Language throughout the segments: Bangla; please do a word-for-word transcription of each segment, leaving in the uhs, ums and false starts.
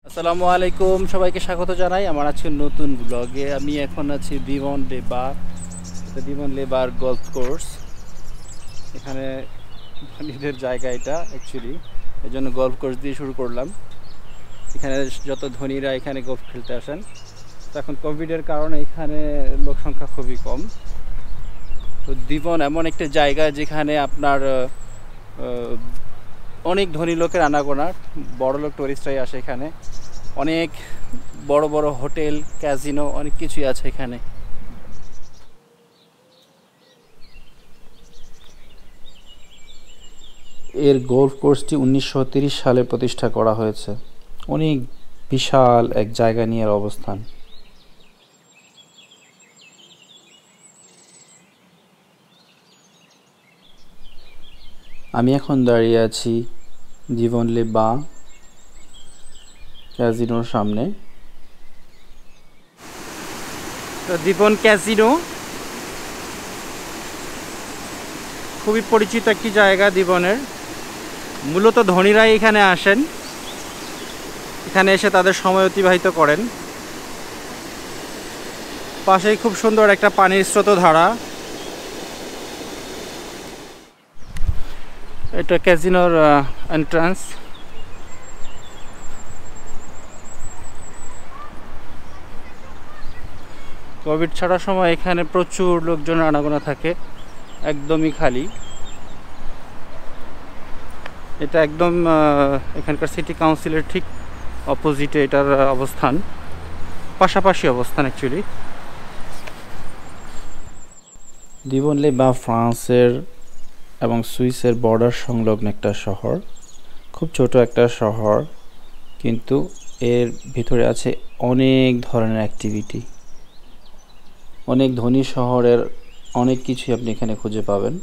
আসসালামু আলাইকুম, সবাইকে স্বাগত জানাই আমার আজকে নতুন ব্লগে। আমি এখন আছি দিবন লেবা, এটা দিবন লেবার গলফ কোর্স। এখানে ধনীদের জায়গা এটা অ্যাকচুয়ালি, এই জন্য গলফ কোর্স দিয়ে শুরু করলাম। এখানে যত ধনীরা এখানে গলফ খেলতে আসেন। তো এখন কোভিডের কারণে এখানে লোক সংখ্যা খুবই কম। তো দিবন এমন একটা জায়গা যেখানে আপনার আহ, অনেক ধনী লোকের আনাগোনা, বড় লোক টুরিস্টরাই আসে এখানে। অনেক বড় বড় হোটেল, ক্যাসিনো, অনেক কিছুই আছে এখানে। এর গল্ফ কোর্সটি উনিশশো তিরিশ সালে প্রতিষ্ঠা করা হয়েছে। অনেক বিশাল এক জায়গা নিয়ে এর অবস্থান। আমি এখন দাঁড়িয়ে আছি জীবনলে বা ক্যাসিনোর সামনে। তো জীবন ক্যাসিনো খুবই পরিচিত একটি জায়গা জীবনের। মূলত ধনীরাই এখানে আসেন, এখানে এসে তাদের সময় অতিবাহিত করেন। পাশেই খুব সুন্দর একটা পানির স্রোতধারা। এটা ক্যাসিনোর এন্ট্রান্স। কোভিড ছাড়ার সময় এখানে প্রচুর লোকজন আনাগোনা থাকে, একদমই খালি। এটা একদম এখানকার সিটি কাউন্সিলের ঠিক অপোজিটে এটার অবস্থান, পাশাপাশি অবস্থান অ্যাকচুয়ালি। দিবনলে বা ফ্রান্সের এবং সুইসের বর্ডার সংলগ্ন একটা শহর, খুব ছোট একটা শহর, কিন্তু এর ভিতরে আছে অনেক ধরনের অ্যাক্টিভিটি। অনেক ধনী শহরের অনেক কিছুই আপনি এখানে খুঁজে পাবেন।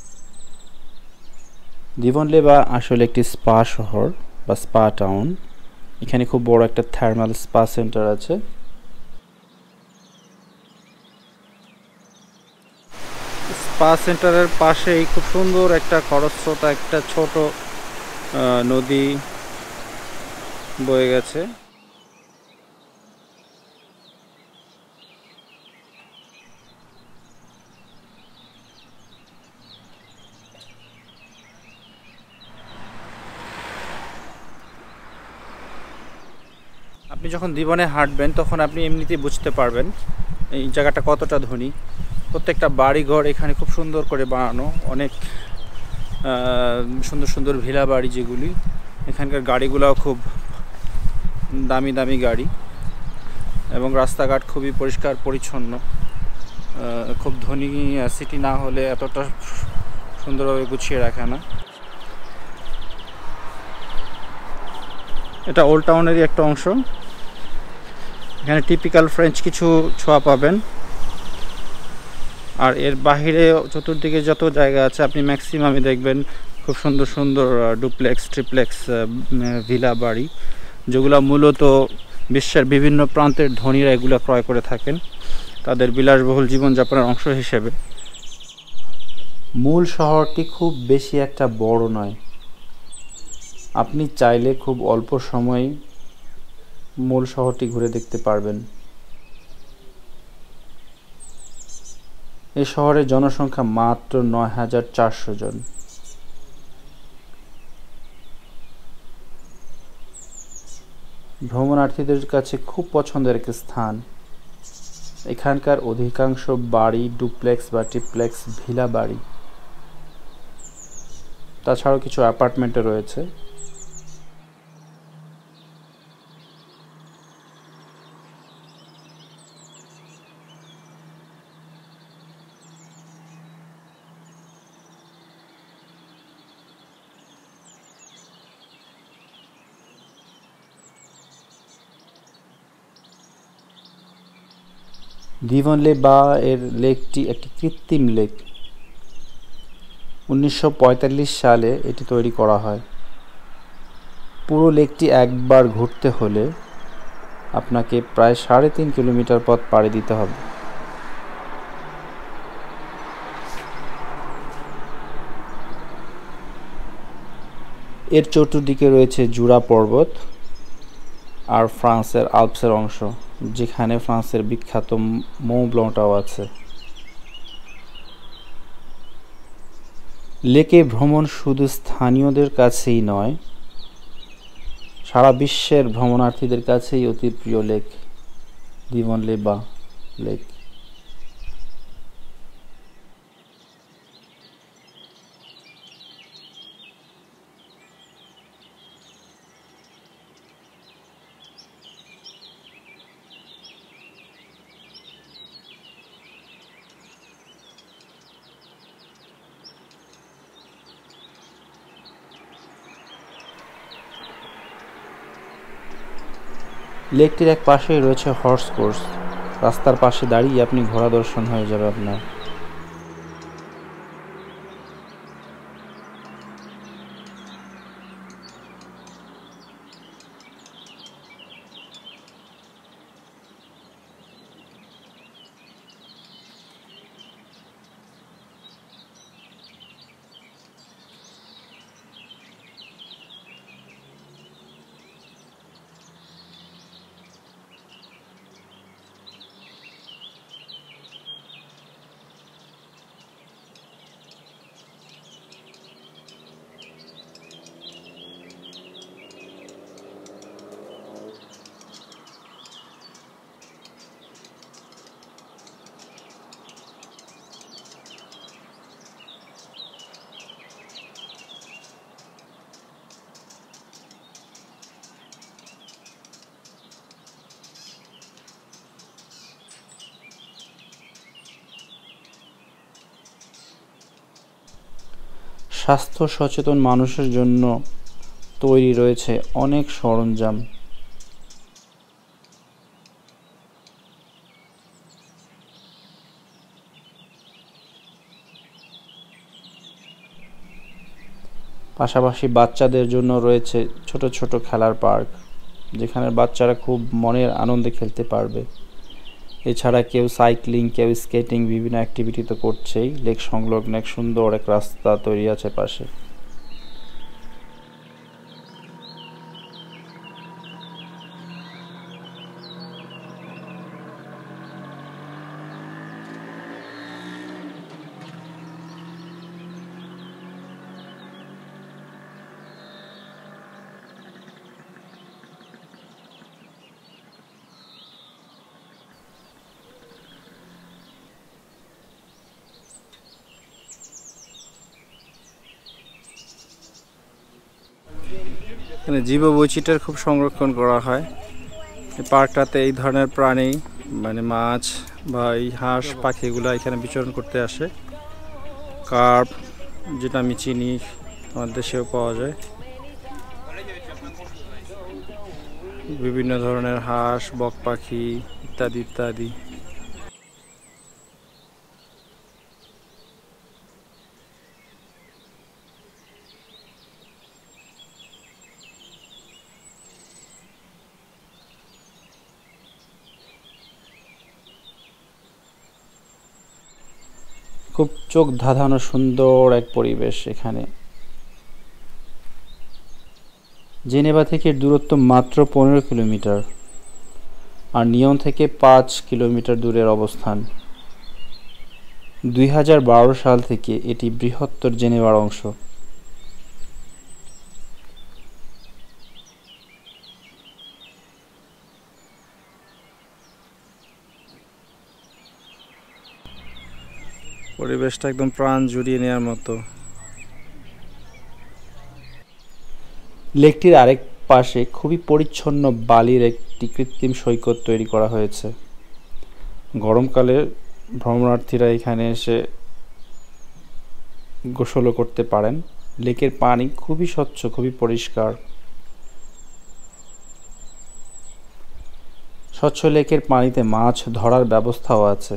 দিবনলে বা আসলে একটি স্পা শহর বা স্পা টাউন। এখানে খুব বড় একটা থার্মাল স্পা সেন্টার আছে। স্পা সেন্টারের পাশেই খুব সুন্দর একটা খরস্রোতা একটা ছোট নদী বয়ে গেছে। আপনি যখন জীবনে হাঁটবেন তখন আপনি এমনিতেই বুঝতে পারবেন এই জায়গাটা কতটা ধনী। প্রত্যেকটা বাড়িঘর এখানে খুব সুন্দর করে বানানো, অনেক সুন্দর সুন্দর ভিলা বাড়ি, যেগুলি এখানকার গাড়িগুলোও খুব দামি দামি গাড়ি, এবং রাস্তাঘাট খুবই পরিষ্কার পরিচ্ছন্ন। খুব ধনী সিটি না হলে এতটা সুন্দরভাবে গুছিয়ে রাখে না। এটা ওল্ড টাউনেরই একটা অংশ। এখানে টিপিক্যাল ফ্রেঞ্চ কিছু ছোঁয়া পাবেন। আর এর বাহিরে চতুর্দিকে যত জায়গা আছে আপনি ম্যাক্সিমামই দেখবেন খুব সুন্দর সুন্দর ডুপ্লেক্স, ট্রিপ্লেক্স ভিলা বাড়ি, যেগুলো মূলত বিশ্বের বিভিন্ন প্রান্তের ধনীরা এগুলো ক্রয় করে থাকেন তাদের বিলাসবহুল জীবনযাপনের অংশ হিসেবে। মূল শহরটি খুব বেশি একটা বড় নয়, আপনি চাইলে খুব অল্প সময়ে মূল শহরটি ঘুরে দেখতে পারবেন। এই শহরের জনসংখ্যা মাত্র নয় হাজার চারশো জন। ভ্রমণার্থীদের কাছে খুব পছন্দের একটি স্থান। এখানকার অধিকাংশ বাড়ি ডুপ্লেক্স বা ট্রিপ্লেক্স ভিলা বাড়ি, তাছাড়াও কিছু অ্যাপার্টমেন্টও রয়েছে। দিবনলে বা এর লেকটি একটি কৃত্রিম লেক। উনিশশো পঁয়তাল্লিশ সালে এটি তৈরি করা হয়। পুরো লেকটি একবার ঘুরতে হলে আপনাকে প্রায় সাড়ে তিন কিলোমিটার পথ পাড়ি দিতে হবে। এর চতুর্দিকে রয়েছে জুড়া পর্বত, আর ফ্রান্সের আল্পসের অংশ, যেখানে ফ্রান্সের বিখ্যাত মৌ ব্লংটাও আছে। লেকে ভ্রমণ শুধু স্থানীয়দের কাছেই নয়, সারা বিশ্বের ভ্রমণার্থীদের কাছেই অতি প্রিয় লেক দিভন-লে-বাঁ লেক। লেকটির এক পাশেই রয়েছে হর্স কোর্স। রাস্তার পাশে দাঁড়িয়ে আপনি ঘোড়া দর্শন হয়ে যাবে আপনার। স্বাস্থ্য সচেতন মানুষের জন্য তৈরি রয়েছে অনেক সরঞ্জাম। পাশাপাশি বাচ্চাদের জন্য রয়েছে ছোট ছোট খেলার পার্ক, যেখানে বাচ্চারা খুব মনের আনন্দে খেলতে পারবে। এছাড়া কেউ সাইক্লিং, কেউ স্কেটিং, বিভিন্ন অ্যাক্টিভিটি তো করছেই। লেক সংলগ্ন এক সুন্দর এক রাস্তা তৈরি আছে পাশে। এখানে জীববৈচিত্র্যের খুব সংরক্ষণ করা হয়। এই পার্কটাতে এই ধরনের প্রাণী, মানে মাছ বা এই হাঁস পাখিগুলো এখানে বিচরণ করতে আসে। কার্প, যেটা আমি চিনি, আমাদের দেশেও পাওয়া যায়। বিভিন্ন ধরনের হাঁস, বক পাখি ইত্যাদি ইত্যাদি। খুব চোখ ধাঁধানো সুন্দর এক পরিবেশ এখানে। জেনেভা থেকে দূরত্ব মাত্র পনেরো কিলোমিটার, আর নিয়ন থেকে পাঁচ কিলোমিটার দূরের অবস্থান। দুই হাজার বারো সাল থেকে এটি বৃহত্তর জেনেভার অংশ। পরিবেশটা একদম প্রাণ জুড়িয়ে নেওয়ার মতো। লেকটির আরেক পাশে খুবই পরিচ্ছন্ন বালির একটি কৃত্রিম সৈকত তৈরি করা হয়েছে। গরমকালে ভ্রমণার্থীরা এখানে এসে গোসলও করতে পারেন। লেকের পানি খুবই স্বচ্ছ, খুবই পরিষ্কার। স্বচ্ছ লেকের পানিতে মাছ ধরার ব্যবস্থাও আছে।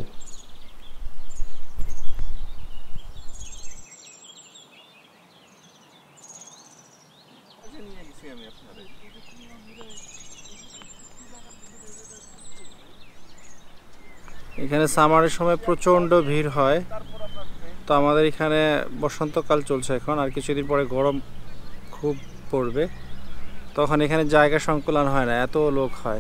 এখানে সামারের সময় প্রচণ্ড ভিড় হয়। তো আমাদের এখানে বসন্তকাল চলছে এখন, আর কিছুদিন পরে গরম খুব পড়বে। তখন এখানে জায়গা সংকুলান হয় না, এত লোক হয়।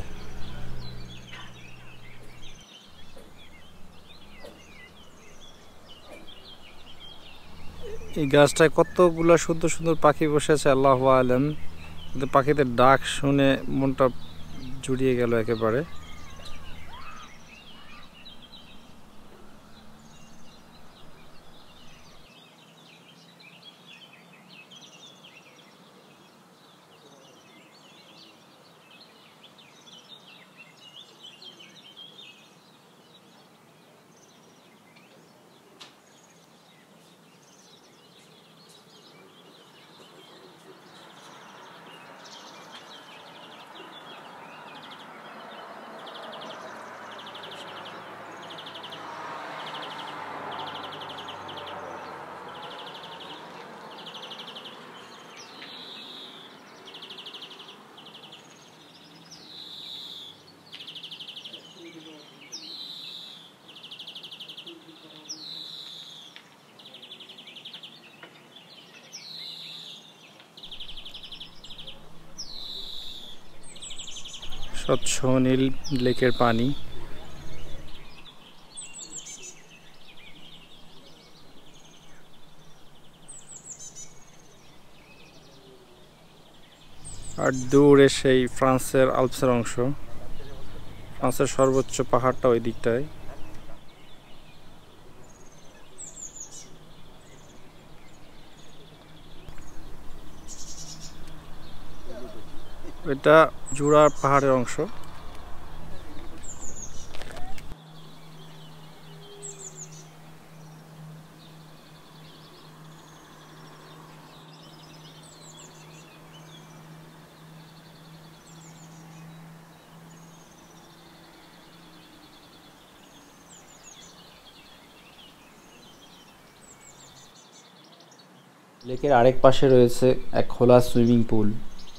এই গাছটায় কতগুলো সুন্দর সুন্দর পাখি বসেছে, আল্লাহু আলাম। কিন্তু পাখিদের ডাক শুনে মনটা জুড়িয়ে গেল একেবারে। স্বচ্ছ নীল লেকের পানি। আর দূরে সেই ফ্রান্সের আল্পসের অংশ, ফ্রান্সের সর্বোচ্চ পাহাড়টা ওই দিকটায়। এটা জুড়া পাহাড়ের অংশ। লেকের আরেক পাশে রয়েছে এক খোলা সুইমিং পুল।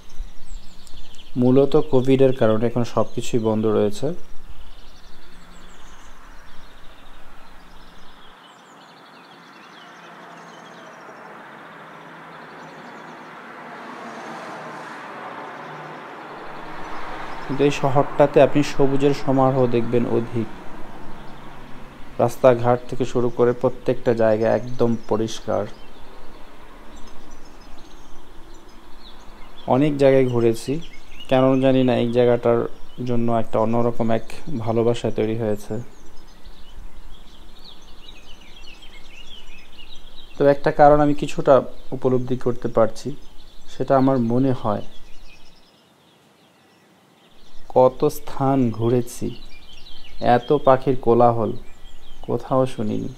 মূলত কোভিডের কারণে এখন সব কিছুই বন্ধ রয়েছে। কিন্তু এই শহরটাতে আপনি সবুজের সমারোহ দেখবেন অধিক। রাস্তাঘাট থেকে শুরু করে প্রত্যেকটা জায়গা একদম পরিষ্কার। অনেক জায়গায় ঘুরেছি, কেন জানি না এই জায়গাটার জন্য একটা অন্যরকম এক ভালোবাসা তৈরি হয়েছে। তো একটা কারণ আমি কিছুটা উপলব্ধি করতে পারছি, সেটা আমার মনে হয় কত স্থান ঘুরেছি, এত পাখির কোলাহল কোথাও শুনিনি।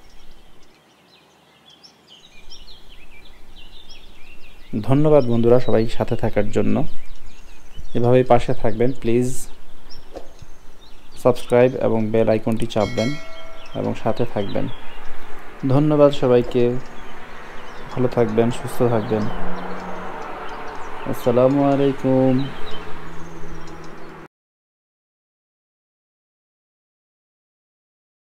ধন্যবাদ বন্ধুরা সবাই সাথে থাকার জন্য। এভাবেই পাশে থাকবেন, প্লিজ সাবস্ক্রাইব এবং বেল আইকনটি চাপবেন এবং সাথে থাকবেন। ধন্যবাদ সবাইকে, ভালো থাকবেন, সুস্থ থাকবেন। আসসালামু আলাইকুম।